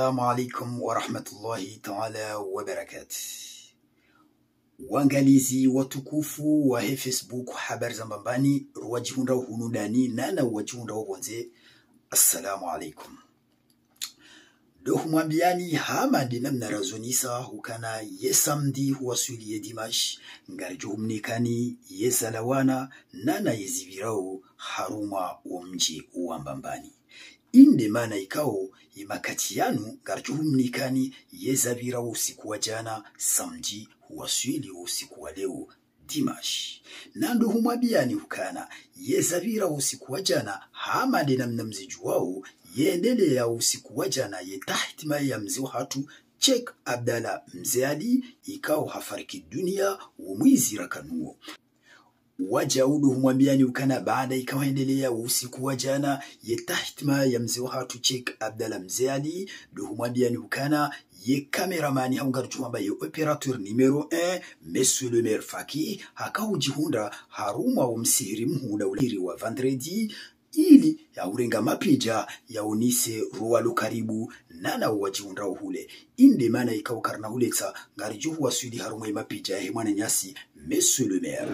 Assalamu alaikum wa rahmatullahi ta'ala wa barakatuh. Waangalizi watukufu wa Facebook habari za mbambani ruwajihunda hunudani nana wajihunda wabonze. Assalamu alaikum. Dohu mwambiani hamadi namna razonisa hukana yesamdi huwasuli yedimash ngarjo humnikani yesalawana nana yezivirao haruma wa mji uambambani. Inde mana ikao imakati yanu ngarjo humnikani yezavira usiku wa jana samdi huwasuli usiku wa leo dimash. Nando humwabiani hukana yezavira usiku wa jana hamadi namna mziju wao yendele ya usiku wa jana yetahtima ya mzee hatu Sheikh Abdallah Mzee Ali ikao hafariki dunia umwizi rakanuo. Wajaudu humwambiani ukana baada ikawa endelea usiku wa jana yetahtima ya mzee hatu Sheikh Abdallah Mzee Ali do humwambiani ukana ye kameramani haungaruchu ambaye operateur numero 1 Monsieur le maire Faki hakawujihunda haruma umsihiri mhunda uliri wa vendredi ili ya urenga mapija ya unise ruwalu karibu nana wajiunda uhule. Inde mana ikaw karna huleksa ngarijuhu wasuli harumwe mapija ya hemwana nyasi Monsieur le maire.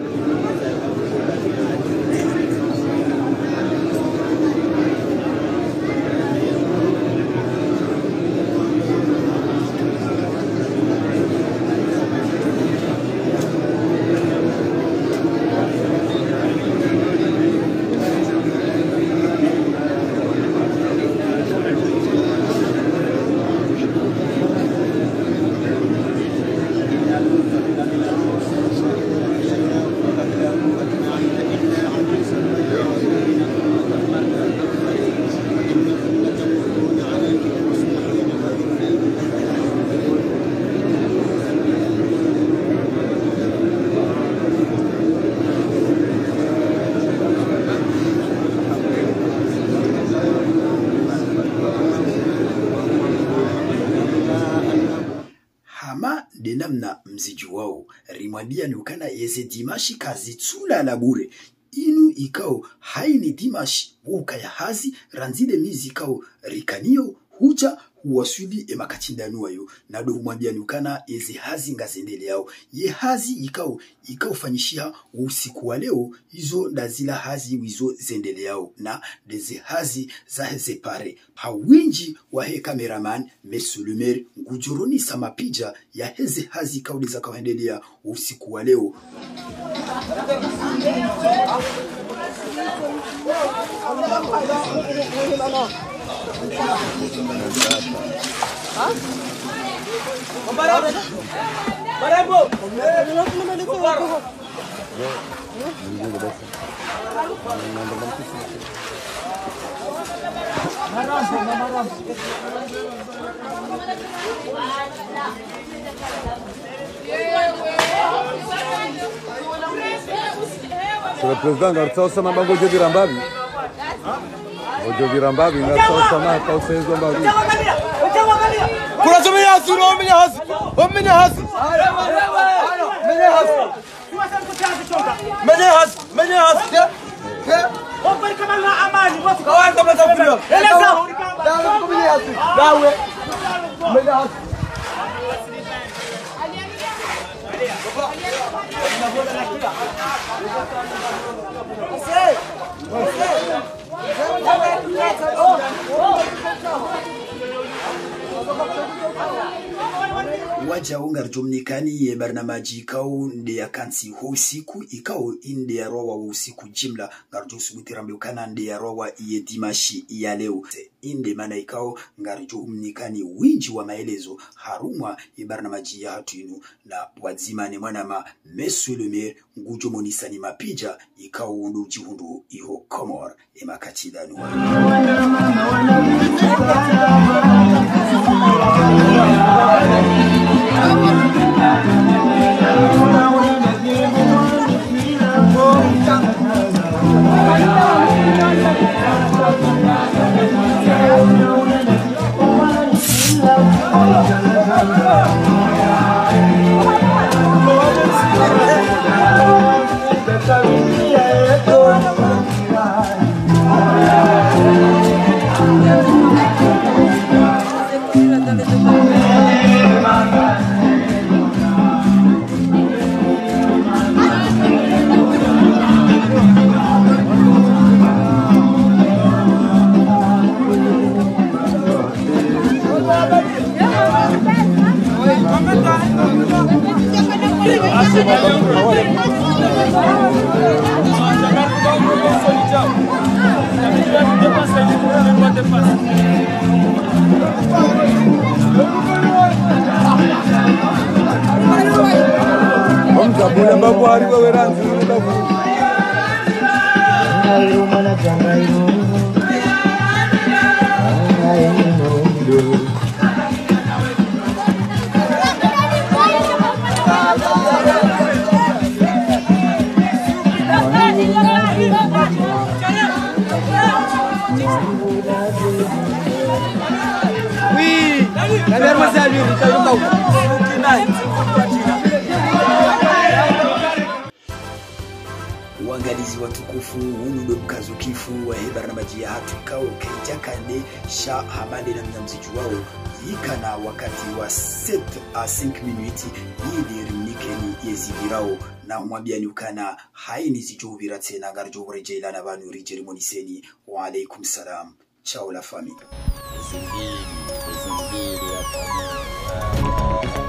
De namna mziju wao rimwambia ni ukana yeze dimashi kazi tsula la bure inu ikao haini dimashi ukaya hazi ranzide mizi ikao rikanio huja huwasuli emakachindanu wayo nado humwambia ni ukana yeze hazi ngazendele yao ye hazi ikao fanyishia usiku wa leo hizo ndazila hazi wizo zendele yao na deze hazi za heze pare hawinji wa he cameraman Monsieur le maire ngujuroni samapija ya heze hazi ikauliza kawendelea usiku wa leo. Sur le président Gartsa na bango jogi rambabi. Jogi rambabi na sana kwa sezo mbabi. Kuna zome ya suru omini hasi. Omini hasi. Mene hasi. Opari kama na amani watu kawaida kama tafurio. Eleza. Dawe kumini hasi. Dawe. Mene hasi. Waja ungar jumnikani ye barnamaji ikao nde ya kansi usiku ikao inde ya rowa usiku jimla ngarjo subutirambe ukana nde ya rowa iye dimashi ya leo inde mana ikao ngarjo umnikani winji wa maelezo harumwa ye barnamaji ya hatuinu na wadzimane mwanama Monsieur le maire ngujo monisani mapija ikao undu jihundu iho Komor emakachidanu Sabula babu hariwe weranzi babu. Ngairu mana jangairu. Oui, la mère m'a salué, Uangalizi watukufu unu mkazo kifu wa barnamaji ya hatukao keja kande sha hamade na mnamziju wao yikana wakati wa 7 a 5 minutes yidi rimnikeni yezibirao na mwambiani ukana haini zijubira tena garjo urejela na banu rijeri moniseni. Wa alaikum salam. Ciao la famille.